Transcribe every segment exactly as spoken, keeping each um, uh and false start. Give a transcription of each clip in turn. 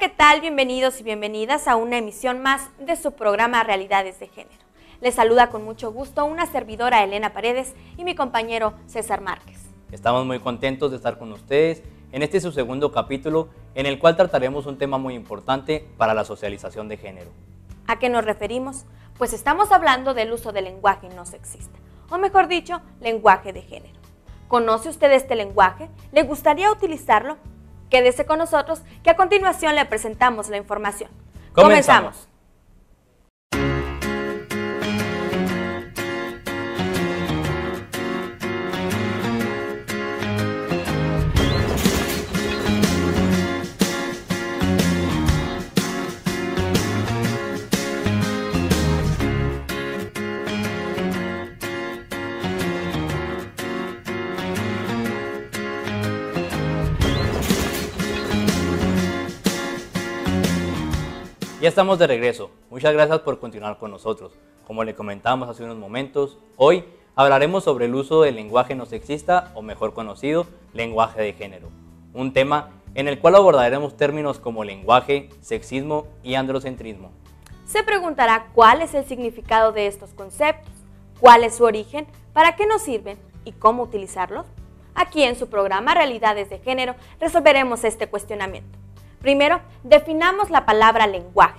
¿qué tal? Bienvenidos y bienvenidas a una emisión más de su programa Realidades de Género. Les saluda con mucho gusto una servidora Elena Paredes y mi compañero César Márquez. Estamos muy contentos de estar con ustedes en este su segundo capítulo, en el cual trataremos un tema muy importante para la socialización de género. ¿A qué nos referimos? Pues estamos hablando del uso del lenguaje no sexista, o mejor dicho, lenguaje de género. ¿Conoce usted este lenguaje? ¿Le gustaría utilizarlo? Quédese con nosotros, que a continuación le presentamos la información. Comenzamos. Comenzamos. Ya estamos de regreso. Muchas gracias por continuar con nosotros. Como le comentábamos hace unos momentos, hoy hablaremos sobre el uso del lenguaje no sexista, o mejor conocido, lenguaje de género. Un tema en el cual abordaremos términos como lenguaje, sexismo y androcentrismo. Se preguntará cuál es el significado de estos conceptos, cuál es su origen, para qué nos sirven y cómo utilizarlos. Aquí en su programa Realidades de Género resolveremos este cuestionamiento. Primero, definamos la palabra lenguaje.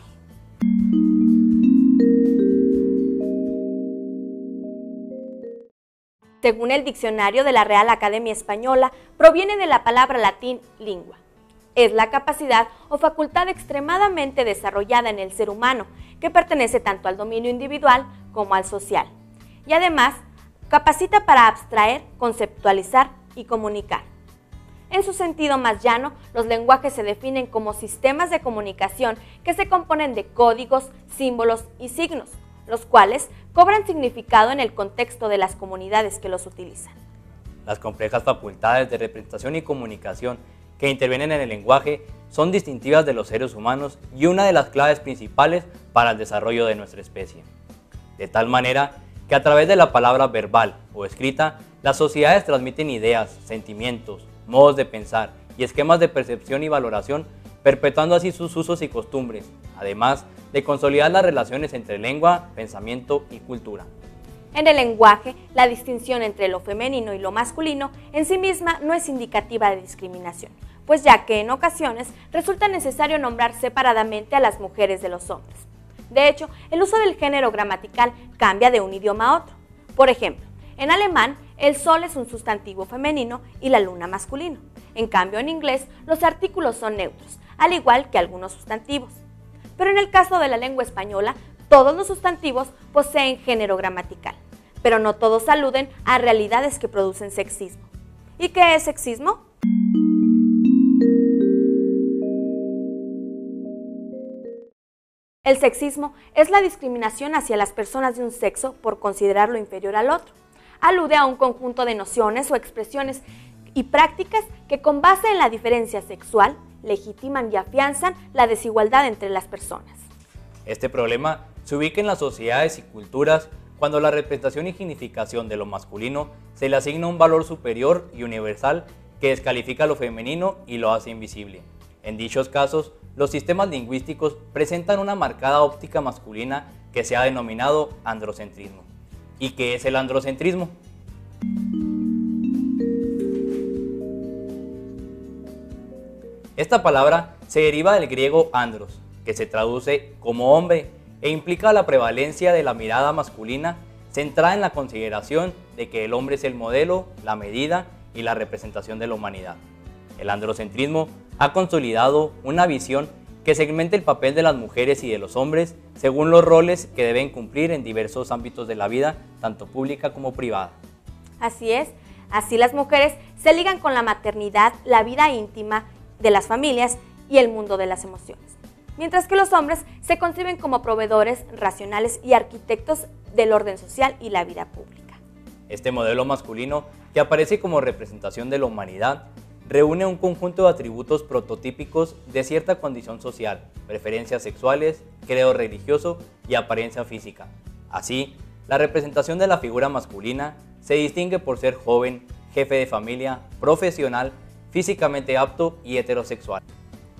Según el diccionario de la Real Academia Española, proviene de la palabra latín lingua. Es la capacidad o facultad extremadamente desarrollada en el ser humano, que pertenece tanto al dominio individual como al social. Y además, capacita para abstraer, conceptualizar y comunicar. En su sentido más llano, los lenguajes se definen como sistemas de comunicación que se componen de códigos, símbolos y signos, los cuales cobran significado en el contexto de las comunidades que los utilizan. Las complejas facultades de representación y comunicación que intervienen en el lenguaje son distintivas de los seres humanos y una de las claves principales para el desarrollo de nuestra especie. De tal manera que a través de la palabra verbal o escrita, las sociedades transmiten ideas, sentimientos, modos de pensar y esquemas de percepción y valoración, perpetuando así sus usos y costumbres, además de consolidar las relaciones entre lengua, pensamiento y cultura. En el lenguaje, la distinción entre lo femenino y lo masculino en sí misma no es indicativa de discriminación, pues ya que en ocasiones resulta necesario nombrar separadamente a las mujeres de los hombres. De hecho, el uso del género gramatical cambia de un idioma a otro. Por ejemplo, en alemán, el sol es un sustantivo femenino y la luna masculino. En cambio, en inglés, los artículos son neutros, al igual que algunos sustantivos. Pero en el caso de la lengua española, todos los sustantivos poseen género gramatical, pero no todos aluden a realidades que producen sexismo. ¿Y qué es sexismo? El sexismo es la discriminación hacia las personas de un sexo por considerarlo inferior al otro. Alude a un conjunto de nociones o expresiones y prácticas que con base en la diferencia sexual legitiman y afianzan la desigualdad entre las personas. Este problema se ubica en las sociedades y culturas cuando la representación y significación de lo masculino se le asigna un valor superior y universal que descalifica lo femenino y lo hace invisible. En dichos casos, los sistemas lingüísticos presentan una marcada óptica masculina que se ha denominado androcentrismo. ¿Y qué es el androcentrismo? Esta palabra se deriva del griego andros, que se traduce como hombre e implica la prevalencia de la mirada masculina centrada en la consideración de que el hombre es el modelo, la medida y la representación de la humanidad. El androcentrismo ha consolidado una visión que segmenta el papel de las mujeres y de los hombres según los roles que deben cumplir en diversos ámbitos de la vida, tanto pública como privada. Así es, así las mujeres se ligan con la maternidad, la vida íntima de las familias y el mundo de las emociones, mientras que los hombres se conciben como proveedores, racionales y arquitectos del orden social y la vida pública. Este modelo masculino, que aparece como representación de la humanidad, reúne un conjunto de atributos prototípicos de cierta condición social, preferencias sexuales, credo religioso y apariencia física. Así, la representación de la figura masculina se distingue por ser joven, jefe de familia, profesional, físicamente apto y heterosexual.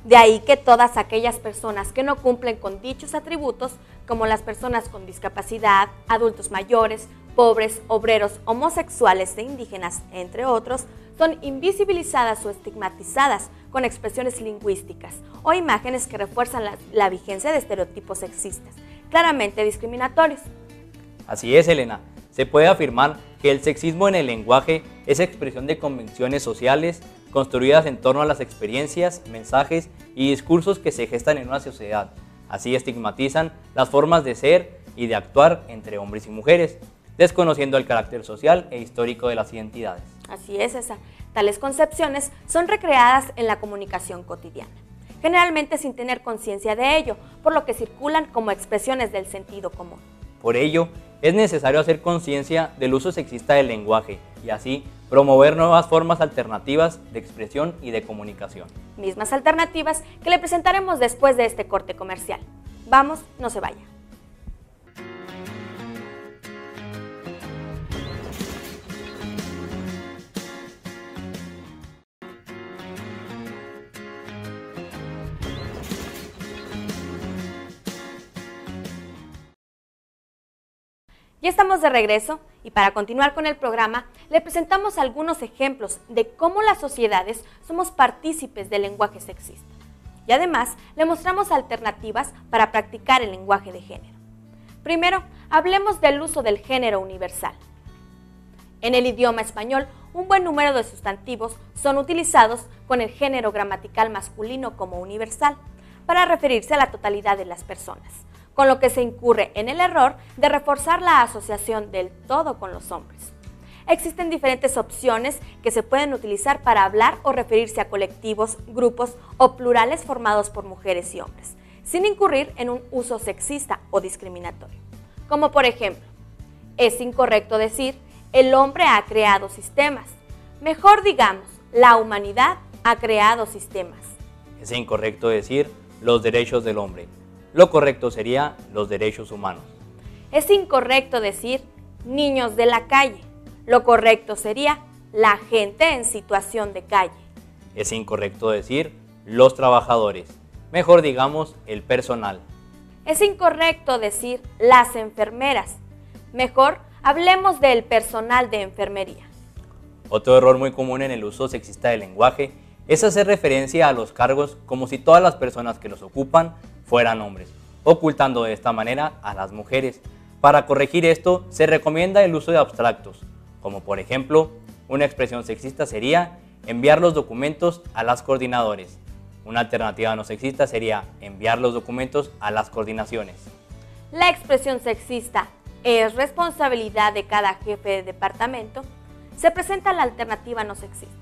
De ahí que todas aquellas personas que no cumplen con dichos atributos, como las personas con discapacidad, adultos mayores, pobres, obreros, homosexuales e indígenas, entre otros, son invisibilizadas o estigmatizadas con expresiones lingüísticas o imágenes que refuerzan la, la vigencia de estereotipos sexistas, claramente discriminatorios. Así es, Elena. Se puede afirmar que el sexismo en el lenguaje es expresión de convenciones sociales construidas en torno a las experiencias, mensajes y discursos que se gestan en una sociedad. Así estigmatizan las formas de ser y de actuar entre hombres y mujeres, desconociendo el carácter social e histórico de las identidades. Así es, esa. Tales concepciones son recreadas en la comunicación cotidiana, generalmente sin tener conciencia de ello, por lo que circulan como expresiones del sentido común. Por ello, es necesario hacer conciencia del uso sexista del lenguaje y así promover nuevas formas alternativas de expresión y de comunicación. Mismas alternativas que le presentaremos después de este corte comercial. Vamos, no se vaya. Ya estamos de regreso y para continuar con el programa le presentamos algunos ejemplos de cómo las sociedades somos partícipes del lenguaje sexista. Y además le mostramos alternativas para practicar el lenguaje de género. Primero, hablemos del uso del género universal. En el idioma español, un buen número de sustantivos son utilizados con el género gramatical masculino como universal para referirse a la totalidad de las personas, con lo que se incurre en el error de reforzar la asociación del todo con los hombres. Existen diferentes opciones que se pueden utilizar para hablar o referirse a colectivos, grupos o plurales formados por mujeres y hombres, sin incurrir en un uso sexista o discriminatorio. Como por ejemplo, es incorrecto decir, el hombre ha creado sistemas. Mejor digamos, la humanidad ha creado sistemas. Es incorrecto decir, los derechos del hombre. Lo correcto sería los derechos humanos. Es incorrecto decir niños de la calle. Lo correcto sería la gente en situación de calle. Es incorrecto decir los trabajadores. Mejor digamos el personal. Es incorrecto decir las enfermeras. Mejor hablemos del personal de enfermería. Otro error muy común en el uso sexista del lenguaje es hacer referencia a los cargos como si todas las personas que los ocupan fueran hombres, ocultando de esta manera a las mujeres. Para corregir esto, se recomienda el uso de abstractos, como por ejemplo, una expresión sexista sería enviar los documentos a las coordinadores. Una alternativa no sexista sería enviar los documentos a las coordinaciones. La expresión sexista es responsabilidad de cada jefe de departamento. Se presenta la alternativa no sexista,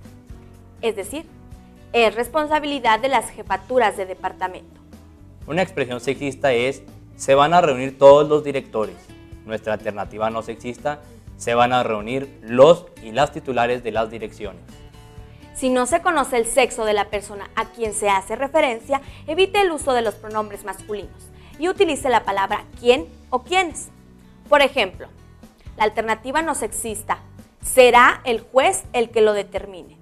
es decir, es responsabilidad de las jefaturas de departamento. Una expresión sexista es, se van a reunir todos los directores. Nuestra alternativa no sexista, se van a reunir los y las titulares de las direcciones. Si no se conoce el sexo de la persona a quien se hace referencia, evite el uso de los pronombres masculinos y utilice la palabra quién o quiénes. Por ejemplo, la alternativa no sexista, será el juez el que lo determine.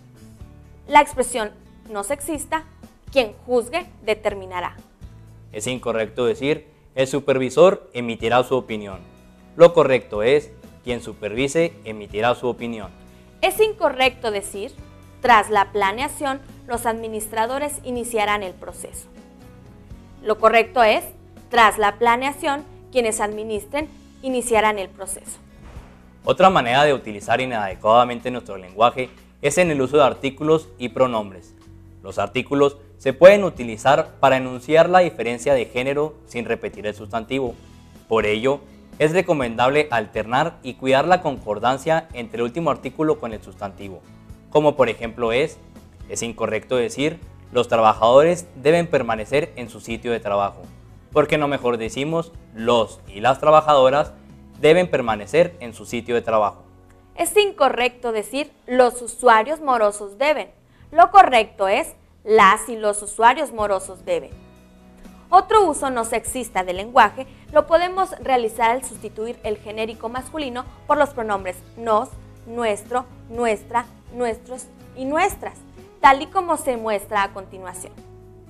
La expresión no sexista, quien juzgue determinará. Es incorrecto decir, el supervisor emitirá su opinión. Lo correcto es, quien supervise emitirá su opinión. Es incorrecto decir, tras la planeación, los administradores iniciarán el proceso. Lo correcto es, tras la planeación, quienes administren iniciarán el proceso. Otra manera de utilizar inadecuadamente nuestro lenguaje es en el uso de artículos y pronombres. Los artículos se pueden utilizar para enunciar la diferencia de género sin repetir el sustantivo. Por ello, es recomendable alternar y cuidar la concordancia entre el último artículo con el sustantivo. Como por ejemplo es, es incorrecto decir, los trabajadores deben permanecer en su sitio de trabajo. ¿Por qué no mejor decimos, los y las trabajadoras deben permanecer en su sitio de trabajo? Es incorrecto decir, los usuarios morosos deben. Lo correcto es, las y los usuarios morosos deben. Otro uso no sexista del lenguaje lo podemos realizar al sustituir el genérico masculino por los pronombres nos, nuestro, nuestra, nuestros y nuestras, tal y como se muestra a continuación.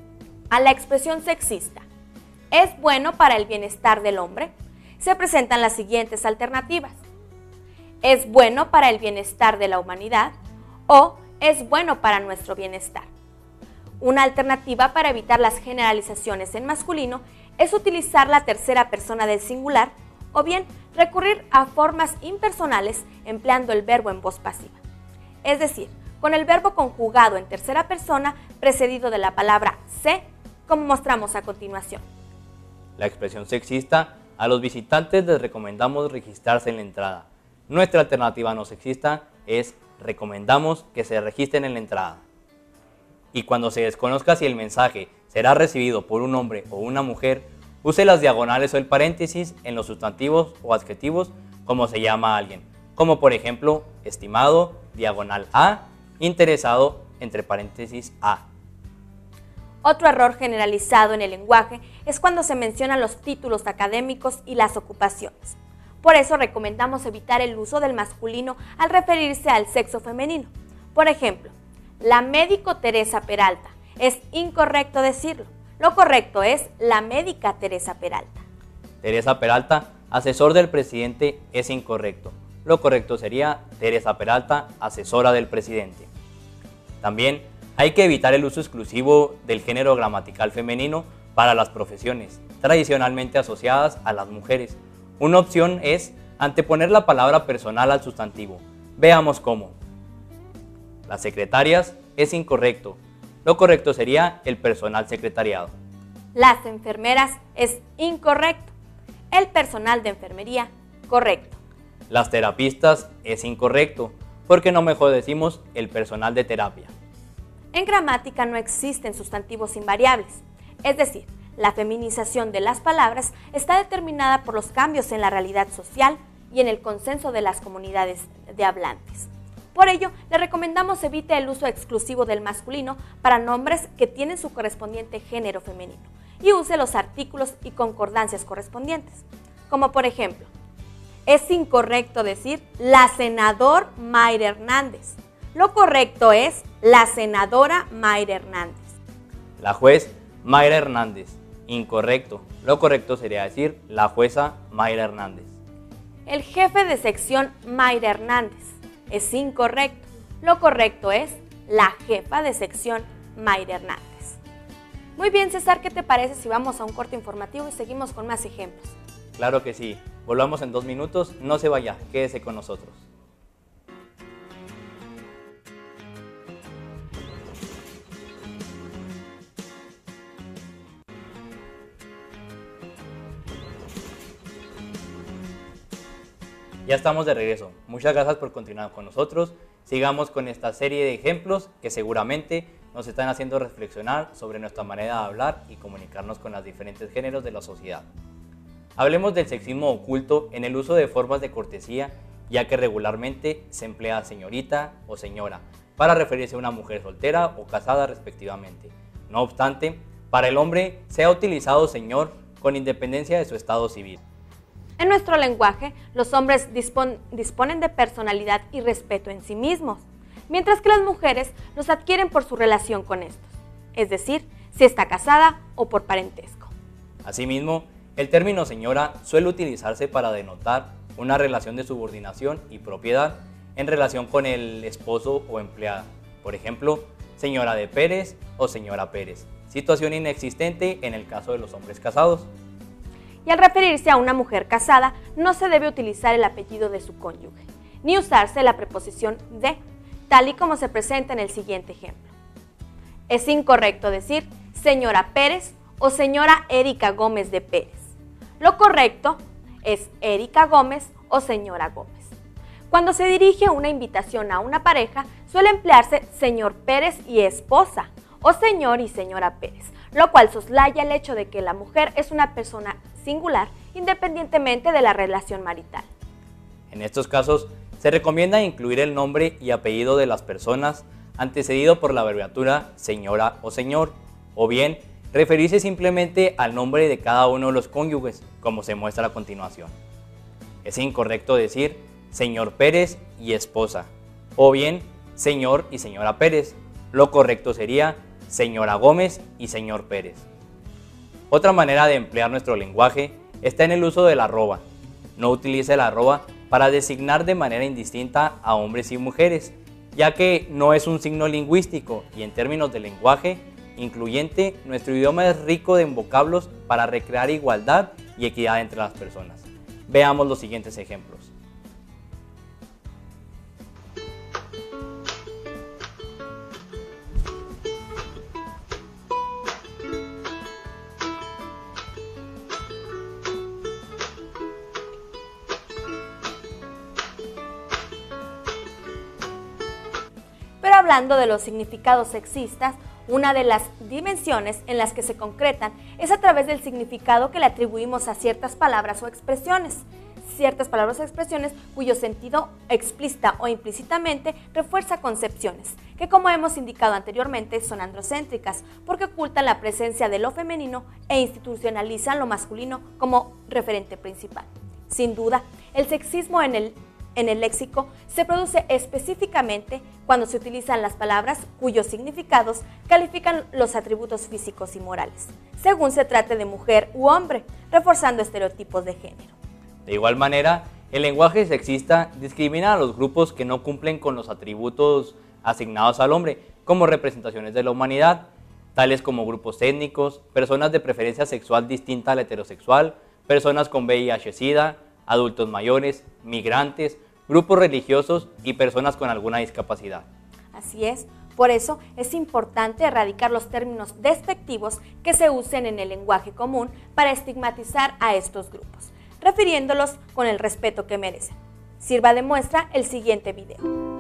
a la expresión sexista, ¿es bueno para el bienestar del hombre?, se presentan las siguientes alternativas. ¿Es bueno para el bienestar de la humanidad? O ¿es bueno para nuestro bienestar? Una alternativa para evitar las generalizaciones en masculino es utilizar la tercera persona del singular o bien recurrir a formas impersonales empleando el verbo en voz pasiva. Es decir, con el verbo conjugado en tercera persona precedido de la palabra se, como mostramos a continuación. La expresión sexista, a los visitantes les recomendamos registrarse en la entrada. Nuestra alternativa no sexista es recomendamos que se registren en la entrada. Y cuando se desconozca si el mensaje será recibido por un hombre o una mujer, use las diagonales o el paréntesis en los sustantivos o adjetivos como se llama a alguien, como por ejemplo, estimado, diagonal a, interesado, entre paréntesis a. Otro error generalizado en el lenguaje es cuando se mencionan los títulos académicos y las ocupaciones. Por eso recomendamos evitar el uso del masculino al referirse al sexo femenino. Por ejemplo, la médico Teresa Peralta. Es incorrecto decirlo. Lo correcto es la médica Teresa Peralta. Teresa Peralta, asesor del presidente, es incorrecto. Lo correcto sería Teresa Peralta, asesora del presidente. También hay que evitar el uso exclusivo del género gramatical femenino para las profesiones, tradicionalmente asociadas a las mujeres. Una opción es anteponer la palabra personal al sustantivo. Veamos cómo. Las secretarias es incorrecto. Lo correcto sería el personal secretariado. Las enfermeras es incorrecto. El personal de enfermería, correcto. Las terapistas es incorrecto, porque no mejor decimos el personal de terapia. En gramática no existen sustantivos invariables, es decir, la feminización de las palabras está determinada por los cambios en la realidad social y en el consenso de las comunidades de hablantes. Por ello, le recomendamos evite el uso exclusivo del masculino para nombres que tienen su correspondiente género femenino y use los artículos y concordancias correspondientes, como por ejemplo, es incorrecto decir la senador Mayra Hernández. Lo correcto es la senadora Mayra Hernández. La juez Mayra Hernández. Incorrecto. Lo correcto sería decir la jueza Mayra Hernández. El jefe de sección Mayra Hernández. Es incorrecto. Lo correcto es la jefa de sección Mayra Hernández. Muy bien, César, ¿qué te parece si vamos a un corte informativo y seguimos con más ejemplos? Claro que sí. Volvamos en dos minutos. No se vaya, quédese con nosotros. Ya estamos de regreso. Muchas gracias por continuar con nosotros. Sigamos con esta serie de ejemplos que seguramente nos están haciendo reflexionar sobre nuestra manera de hablar y comunicarnos con los diferentes géneros de la sociedad. Hablemos del sexismo oculto en el uso de formas de cortesía, ya que regularmente se emplea señorita o señora para referirse a una mujer soltera o casada respectivamente. No obstante, para el hombre se ha utilizado señor con independencia de su estado civil. En nuestro lenguaje, los hombres dispon- disponen de personalidad y respeto en sí mismos, mientras que las mujeres los adquieren por su relación con estos, es decir, si está casada o por parentesco. Asimismo, el término señora suele utilizarse para denotar una relación de subordinación y propiedad en relación con el esposo o empleada. Por ejemplo, señora de Pérez o señora Pérez, situación inexistente en el caso de los hombres casados. Y al referirse a una mujer casada, no se debe utilizar el apellido de su cónyuge, ni usarse la preposición de, tal y como se presenta en el siguiente ejemplo. Es incorrecto decir señora Pérez o señora Erika Gómez de Pérez. Lo correcto es Erika Gómez o señora Gómez. Cuando se dirige una invitación a una pareja, suele emplearse señor Pérez y esposa, o señor y señora Pérez, lo cual soslaya el hecho de que la mujer es una persona singular independientemente de la relación marital. En estos casos, se recomienda incluir el nombre y apellido de las personas antecedido por la abreviatura señora o señor, o bien referirse simplemente al nombre de cada uno de los cónyuges, como se muestra a continuación. Es incorrecto decir señor Pérez y esposa, o bien señor y señora Pérez. Lo correcto sería señora Gómez y señor Pérez. Otra manera de emplear nuestro lenguaje está en el uso del arroba. No utilice el arroba para designar de manera indistinta a hombres y mujeres, ya que no es un signo lingüístico y en términos de lenguaje incluyente, nuestro idioma es rico en vocablos para recrear igualdad y equidad entre las personas. Veamos los siguientes ejemplos. Pero hablando de los significados sexistas, una de las dimensiones en las que se concretan es a través del significado que le atribuimos a ciertas palabras o expresiones. Ciertas palabras o expresiones cuyo sentido explícita o implícitamente refuerza concepciones, que como hemos indicado anteriormente son androcéntricas, porque ocultan la presencia de lo femenino e institucionalizan lo masculino como referente principal. Sin duda, el sexismo en el En el léxico se produce específicamente cuando se utilizan las palabras cuyos significados califican los atributos físicos y morales, según se trate de mujer u hombre, reforzando estereotipos de género. De igual manera, el lenguaje sexista discrimina a los grupos que no cumplen con los atributos asignados al hombre como representaciones de la humanidad, tales como grupos étnicos, personas de preferencia sexual distinta al heterosexual, personas con V I H-Sida, adultos mayores, migrantes, grupos religiosos y personas con alguna discapacidad. Así es, por eso es importante erradicar los términos despectivos que se usen en el lenguaje común para estigmatizar a estos grupos, refiriéndolos con el respeto que merecen. Sirva de muestra el siguiente video.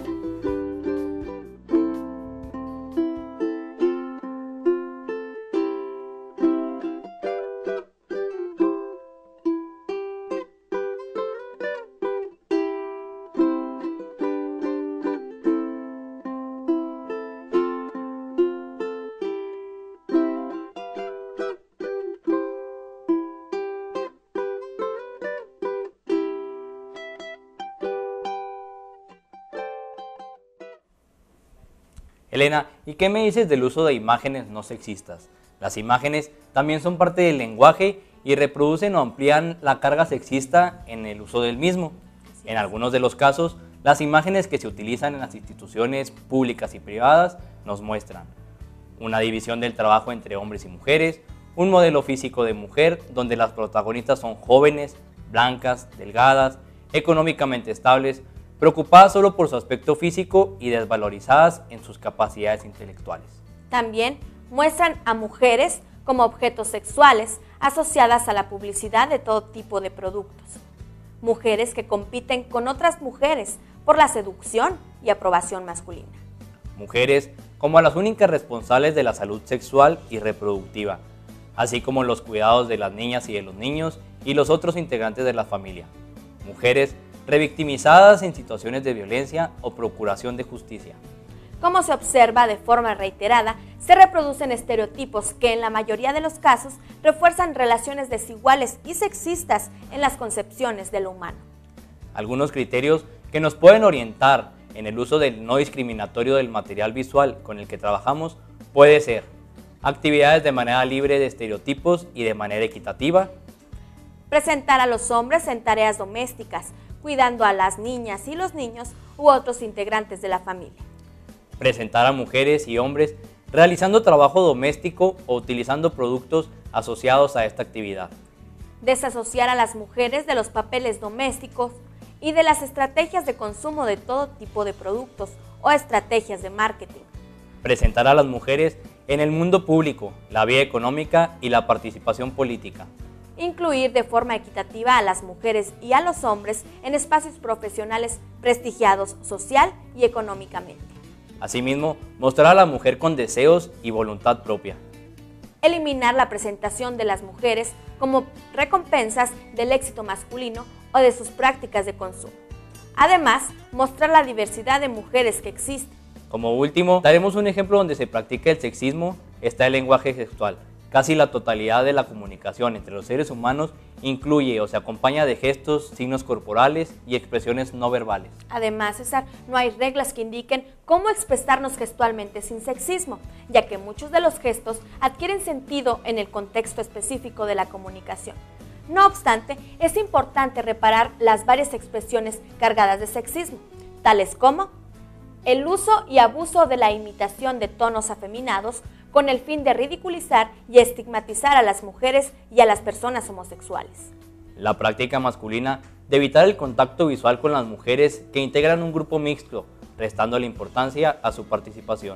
Elena, ¿y qué me dices del uso de imágenes no sexistas? Las imágenes también son parte del lenguaje y reproducen o amplían la carga sexista en el uso del mismo. En algunos de los casos, las imágenes que se utilizan en las instituciones públicas y privadas nos muestran una división del trabajo entre hombres y mujeres, un modelo físico de mujer donde las protagonistas son jóvenes, blancas, delgadas, económicamente estables, preocupadas solo por su aspecto físico y desvalorizadas en sus capacidades intelectuales. También muestran a mujeres como objetos sexuales asociadas a la publicidad de todo tipo de productos. Mujeres que compiten con otras mujeres por la seducción y aprobación masculina. Mujeres como a las únicas responsables de la salud sexual y reproductiva, así como los cuidados de las niñas y de los niños y los otros integrantes de la familia. Mujeres revictimizadas en situaciones de violencia o procuración de justicia. Como se observa de forma reiterada, se reproducen estereotipos que en la mayoría de los casos refuerzan relaciones desiguales y sexistas en las concepciones de lo humano. Algunos criterios que nos pueden orientar en el uso del no discriminatorio del material visual con el que trabajamos puede ser actividades de manera libre de estereotipos y de manera equitativa, presentar a los hombres en tareas domésticas, cuidando a las niñas y los niños u otros integrantes de la familia. Presentar a mujeres y hombres realizando trabajo doméstico o utilizando productos asociados a esta actividad. Desasociar a las mujeres de los papeles domésticos y de las estrategias de consumo de todo tipo de productos o estrategias de marketing. Presentar a las mujeres en el mundo público, la vida económica y la participación política. Incluir de forma equitativa a las mujeres y a los hombres en espacios profesionales prestigiados social y económicamente. Asimismo, mostrar a la mujer con deseos y voluntad propia. Eliminar la presentación de las mujeres como recompensas del éxito masculino o de sus prácticas de consumo. Además, mostrar la diversidad de mujeres que existe. Como último, daremos un ejemplo donde se practica el sexismo, está el lenguaje sexual, casi la totalidad de la comunicación entre los seres humanos incluye o se acompaña de gestos, signos corporales y expresiones no verbales. Además, César, no hay reglas que indiquen cómo expresarnos gestualmente sin sexismo, ya que muchos de los gestos adquieren sentido en el contexto específico de la comunicación. No obstante, es importante reparar las varias expresiones cargadas de sexismo, tales como el uso y abuso de la imitación de tonos afeminados con el fin de ridiculizar y estigmatizar a las mujeres y a las personas homosexuales. La práctica masculina de evitar el contacto visual con las mujeres que integran un grupo mixto, restando la importancia a su participación.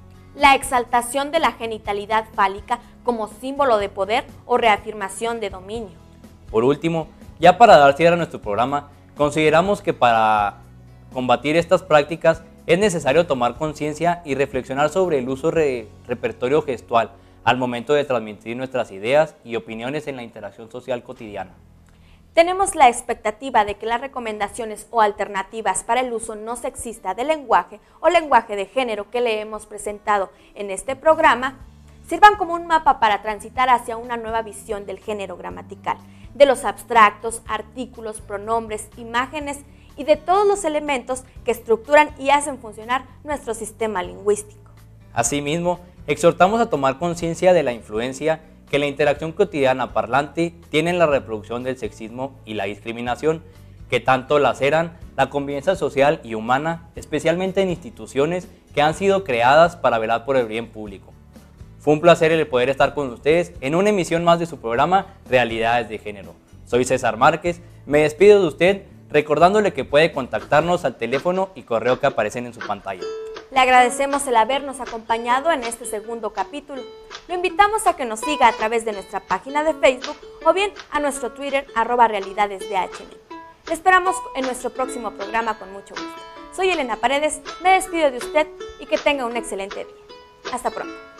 La exaltación de la genitalidad fálica como símbolo de poder o reafirmación de dominio. Por último, ya para dar cierre a nuestro programa, consideramos que para combatir estas prácticas es necesario tomar conciencia y reflexionar sobre el uso de repertorio gestual al momento de transmitir nuestras ideas y opiniones en la interacción social cotidiana. Tenemos la expectativa de que las recomendaciones o alternativas para el uso no sexista del lenguaje o lenguaje de género que le hemos presentado en este programa sirvan como un mapa para transitar hacia una nueva visión del género gramatical, de los abstractos, artículos, pronombres, imágenes y de todos los elementos que estructuran y hacen funcionar nuestro sistema lingüístico. Asimismo, exhortamos a tomar conciencia de la influencia que la interacción cotidiana parlante tiene en la reproducción del sexismo y la discriminación, que tanto laceran la convivencia social y humana, especialmente en instituciones que han sido creadas para velar por el bien público. Fue un placer el poder estar con ustedes en una emisión más de su programa Realidades de Género. Soy César Márquez, me despido de usted recordándole que puede contactarnos al teléfono y correo que aparecen en su pantalla. Le agradecemos el habernos acompañado en este segundo capítulo. Lo invitamos a que nos siga a través de nuestra página de Facebook o bien a nuestro Twitter, arroba realidades de H N. Le esperamos en nuestro próximo programa con mucho gusto. Soy Elena Paredes, me despido de usted y que tenga un excelente día. Hasta pronto.